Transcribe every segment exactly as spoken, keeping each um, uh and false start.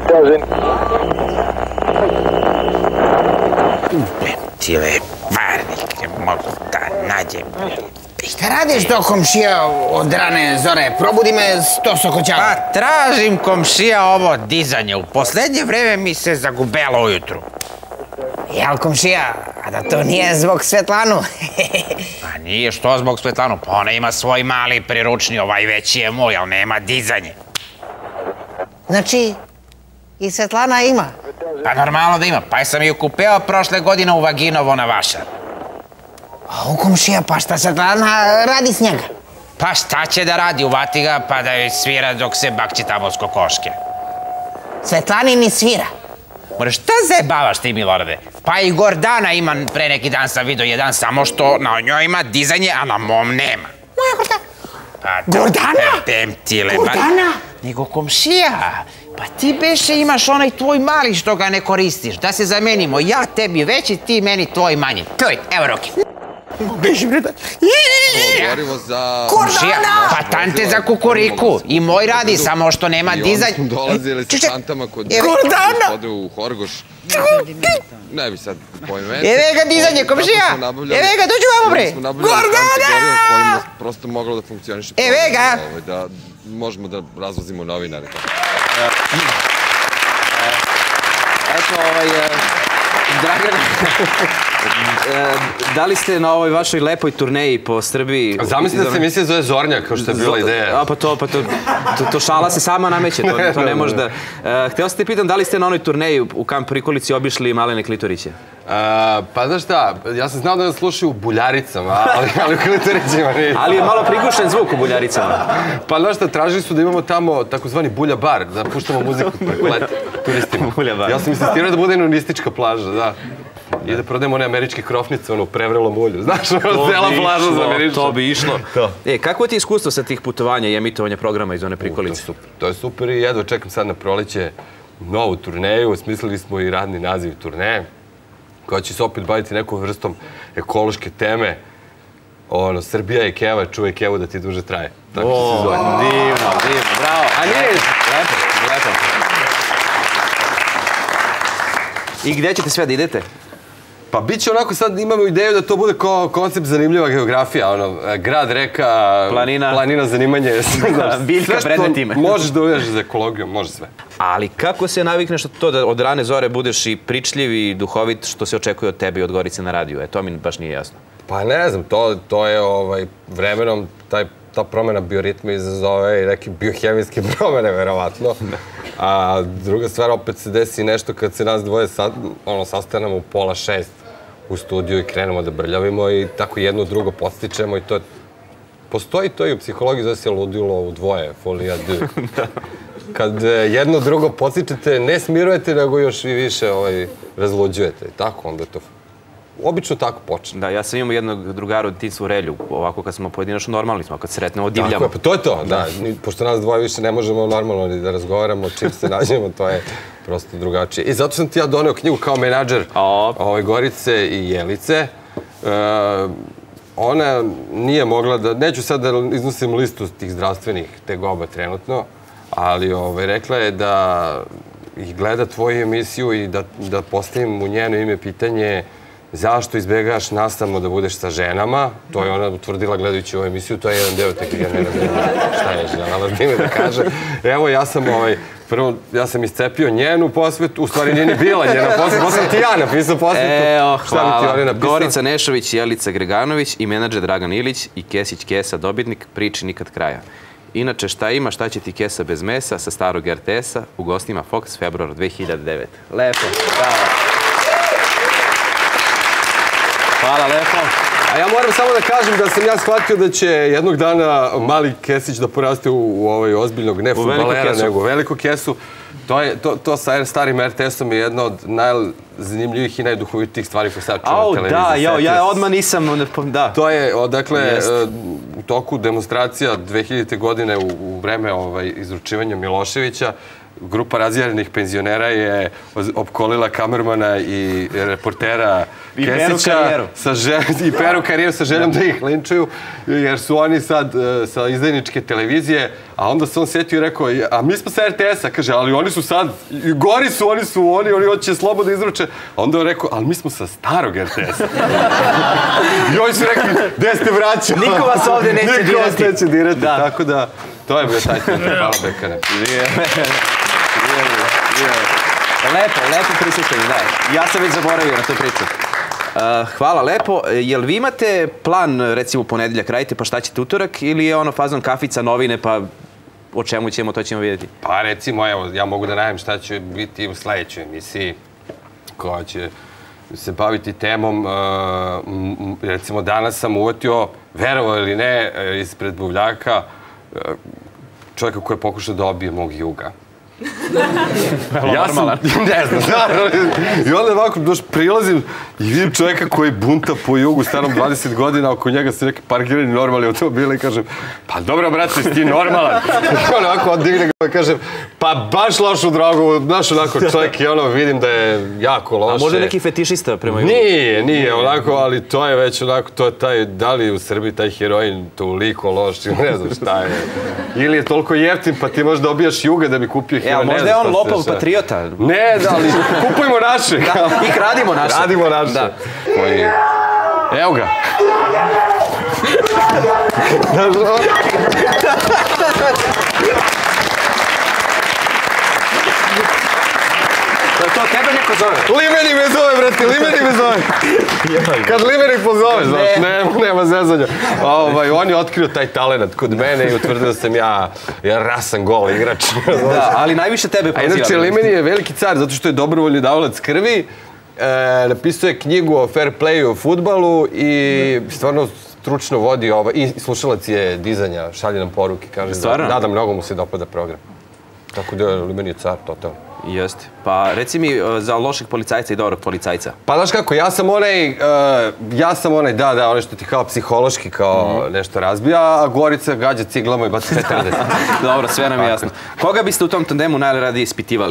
Tile, varnik, ne mogu da nađem. Šta radiš to, komšija, od rane zore? Probudi me sto sokoćava. Pa tražim, komšija, ovo dizanje. U poslednje vreme mi se zagubelo ujutru. Jel, komšija, a da to nije zbog Svetlanu? Pa nije, što zbog Svetlanu? Pa ona ima svoj mali priručni, ovaj veći je moj, ali nema dizanje. Znači, i Svetlana ima? Pa normalno da ima, pa sam ju kupeo prošle godine u Vaginovo na Vašar. A u komšija, pa šta Svetlana radi s njega? Pa šta će da radi, uvati ga pa da joj svira dok se bakći tamo s kokoške. Svetlani ni svira. Moraš, šta zajebavaš ti, Milorade? Pa i Gordana ima, pre neki dan sam vidio jedan, samo što na njoj ima dizanje, a na mom nema. Moja Gordana? Pa Gordana? Pem ti le... Gordana? Nego, komšija, pa ti beše imaš onaj tvoj mali što ga ne koristiš. Da se zamenimo, ja tebi veći, ti meni tvoj manji. Tuj, evo ruke. Beži bre da... Gorivo za... Gordana! Pa tante za kukuriku. I moj radi, samo što nema dizanje. I onda smo dolazili sa tantama kod... Gordana! Ode u Horgoš. Ne bi sad pojmen. Eve ga dizanje, komšija! Eve ga, dođu vamo bre! Gordana! Kojima prosto moglo da funkcioniše. Eve ga! Da možemo da razvozimo novinare. Eto, ovaj... Dragane, da li ste na ovoj vašoj lepoj turneji po Srbiji... Zamislite da se emisija zove Zornjak, kao što je bila ideja. A pa to, pa to, to šala se sama nameće, to ne može da... Hteo sam te pitam, da li ste na onoj turneji u Kamp Prikolici obišli Malene Klitorića? Pa znaš šta, ja sam znao da nas slušaju u Buljaricama, ali u Klitorićima nije. Ali je malo prigušen zvuk u Buljaricama. Pa znaš šta, tražili su da imamo tamo takozvani bulja bar, da puštamo muziku preko leta turistima. Ja sam insistirao da bude nudistička plaža, da. I da prodajemo one američke krofnice, ono, u prevrelom ulju. Znaš, ono, cela plaža za američka. To bi išlo. E, kako ti iskustvo sa tih putovanja i emitovanja programa iz one Prikolice? To je super i jedva čekam sad na proleće novu turneju. Smislili smo i radni naziv turneje, koja će se opet baviti nekom vrstom ekološke teme. Ono, Srbija i Keva, čuvaj Kevu da ti duže traje. Tako će se zove. Divno, divno, bravo. A nije, lepo, lepo. I gde ćete sve da idete? Pa bit će onako, sad imamo ideju da to bude koncept zanimljiva geografija, ono, grad, reka, planina, zanimanje. Biljka predmetima. Možeš da uvežeš za ekologiju, može sve. Ali kako se navikneš to da od rane zore budeš i pričljiv i duhovit što se očekuje od tebe i od Gorice na radiju? E, to mi baš nije jasno. Pa ne znam, to je vremenom, ta promjena bioritma izazove i neke biohemijske promjene, verovatno. A druga stvar, opet se desi nešto kad se nas dvoje sastanemo u pola šest u studiju i krenemo da brljavimo i tako jedno drugo podstičemo i to je... Postoji to i u psihologiji, zove se ludilo u dvoje, folia du. Kad jedno drugo podstičete, ne smirujete, nego još i više razluđujete. I tako, onda je to... Obično tako počne. Da, ja sam imao jednog drugara u detinjstvu u Relju, ovako kad smo pojedinačno normalni smo, kad sretnemo divljamo. Tako je, pa to je to, da. Pošto nas dvoje više ne možemo normalno ni da razgovaramo, čim se nađemo, to je prosto drugačije. I zato sam ti ja doneo knjigu kao menadžer Gorice i Jelice. Ona nije mogla da, neću sad da iznosim listu tih zdravstvenih tegoba trenutno, ali rekla je da ih gleda tvoju emisiju i da postavim u njeno ime pitanje zašto izbjegaš nastavno da budeš sa ženama. To je ona utvrdila gledajući ovu emisiju, to je jedan deo tek ja ne razumijem šta je žena s njime da kaže. Evo, ja sam prvo, ja sam iscepio njenu posvetu, u stvari nije ni bila njena posveta, pa sam ti ja napisao posvetu. Evo, hvala. Gorica Nešović, Jelica Greganović i menadžer Dragan Ilić i Kesić Kesa, dobitnik priči nikad kraja. Inače, šta ima, šta će ti Kesa bez mesa sa starog er te esa u gostima Fox februar dve hiljade devete. Lepo, bravo. Hvala, lepo. A ja moram samo da kažem da sam ja shvatio da će jednog dana mali Kesić da poraste u ovaj ozbiljnog, ne fudbalera, nego u veliku kesu. To sa starim er te esom je jedna od najzanimljivih i najduhovitijih stvari koje sad čuvam na televiziji. Da, ja odmah nisam... To je, dakle, u toku demonstracija dve hiljadite godine u vreme izručivanja Miloševića, grupa razjarenih penzionera je opkolila kamermana i reportera Kesića i peru karijeru sa željom da ih linčuju, jer su oni sad sa izdajničke televizije, a onda se on setio i rekao, a mi smo sa er te esa, kaže, ali oni su sad, gori su, oni su, oni, oni hoće slobodno izruče, a onda je rekao, ali mi smo sa starog er te esa. I oni su rekli, gde ste vraćali? Niko vas ovdje neće dirati. Niko vas neće dirati, tako da, to je bio taj film. Hvala Bekane. Lepo, lepo prisjećanje, da. Ja sam već zaboravio na tu priču. Hvala lepo. Jel vi imate plan, recimo, ponedeljak radite, pa šta ćete utorak, ili je ono fazon kafica, novine, pa o čemu ćemo, to ćemo vidjeti? Pa recimo, evo, ja mogu da najavim šta će biti u sledećoj emisiji koja će se baviti temom. Recimo, danas sam uvatio, verovo ili ne, ispred buvljaka, čovjeka koji je pokušao da obije mog juga. Ja sam, ne znam, i onda ovako doš prilazim i vidim čovjeka koji bunta po jugu starom dvadeset godina, oko njega su neki parkirani normalni automobili i kažem, pa dobro brate, si ti normalan? I on ovako odigne ga i kažem, pa baš lošu drogu, znaš onako čovjek i ono vidim da je jako loše. A možda neki fetišista prema jugu? Nije, nije onako, ali to je već onako, to je taj, da li u Srbiji taj heroin toliko loš, ne znam šta je. Ili je toliko jeftin pa ti možeš da obijaš juga da bi kupio heroin. Evo, možda je on lopov patriota. Ne, da, ali kupujmo naše. I kradimo naše. Radimo naše. Evo ga. To tebe neko zove? Limeni me zove, brate, Limeni me zove. Kad Limeni pozove, znaš, nema zezanja. On je otkrio taj talent kod mene i utvrdio da sam ja rasan gol igrač. Da, ali najviše tebe pozivam. A inače, Limeni je veliki car, zato što je dobrovoljni davalac krvi. Napisao je knjigu o fair playu u fudbalu i stvarno stručno vodi ovo. I slušalac je dizanja, šalje nam poruke, kaže da nadam mnogo mu se dopada program. Tako da Limeni je car, totalno. Jeste. Pa reci mi za lošeg policajca i dobrog policajca. Pa znaš kako, ja sam onaj, ja sam onaj, da, da, onaj što ti kao psihološki kao nešto razbija, a Gorica gađa ciglama i baci četrdeset. Dobro, sve nam je jasno. Koga biste u tom tandemu najradije ispitivali?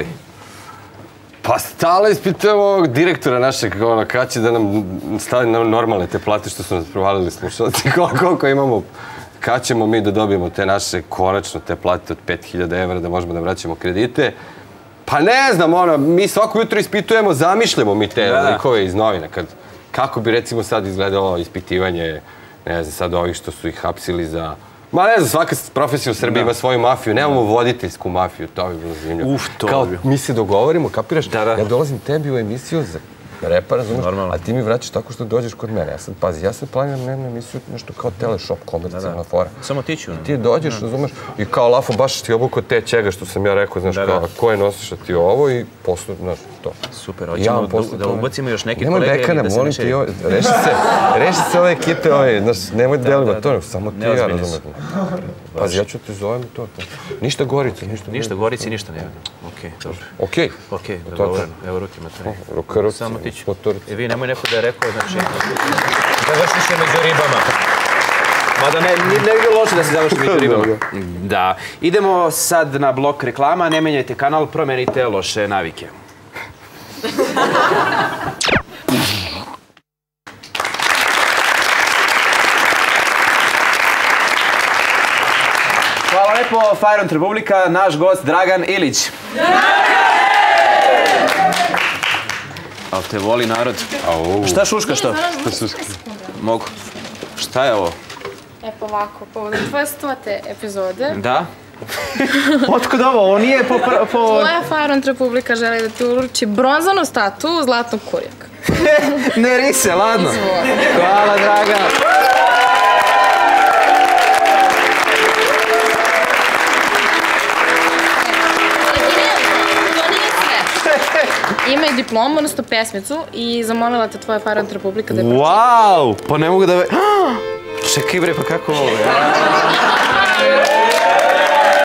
Pa stalo ispitujemo direktora našeg, ono, kad će da nam stavi normalne te plate što su nas provalili slušalci, koliko imamo. Kad ćemo mi da dobijemo te naše, konačno, te plate od pet hiljada evra da možemo da vraćamo kredite? Pa ne znam, ono, mi svako jutro ispitujemo, zamišljamo mi te likove iz novina. Kako bi, recimo, sad izgledalo ispitivanje, ne znam, sad ovih što su ih hapsili za... Ma ne znam, svaka profesija u Srbiji ima svoju mafiju, nemamo voditeljsku mafiju, to bi bilo zanimljivo. Uf, to bi bilo. Kao, mi se dogovorimo, kapiraš? Ja dolazim tebi u emisiju za repa, razumiješ? A ti mi vraćaš tako što dođeš kod mene. Ja sad, pazi, ja sad planiram jednu emisiju, nešto kao teleshop, komercijalna fora. Samo ti ću. Ti dođeš, razumiješ, i kao lafo baš ti obuko te čega što sam ja rekao, znaš, kao, koje nosiš, a ti ovo i poslu, znaš, to. Super, hoćemo da ubacimo još neke kolege. Nemoj Bekana, molim ti, reši se, reši se ove ekipe, znaš, nemoj da delimo to, samo ti ja, razumiješ. Pazi, ja ću te zovem to. Ništa Gorica, ništa. Ništa Gorici, ništa ne vidim. Okej, dobro. Okej? Okej, dogovoreno. Evo ruke matere. Ruka, ruka. Samo ti ću. E vi, nemoj neko da je rekao, znači... Da završiš među ribama. Mada ne bi bilo loše da se završi među ribama. Da. Idemo sad na blok reklama. Ne menjajte kanal, promenite loše navike. Hvala lepo, Fajront Republika, naš gost Dragan Ilić. Ali te voli narod. Šta šuškaš to? Šta šuškaš? Mogu. Šta je ovo? E pa ovako, povodom tvoje stote epizode. Da? Otkud ovo? Ovo nije po... Tvoja Fajront Republika želi da ti uruči bronzanu statu zlatnog kurjaka. Ne rise, ladno. Hvala, Draga. Ima i diplomu, odnosno pesmicu i zamolila te tvoja Fajront Republika da je pročita. Wow! Pa ne mogu da... Čekaj bre, pa kako ovo?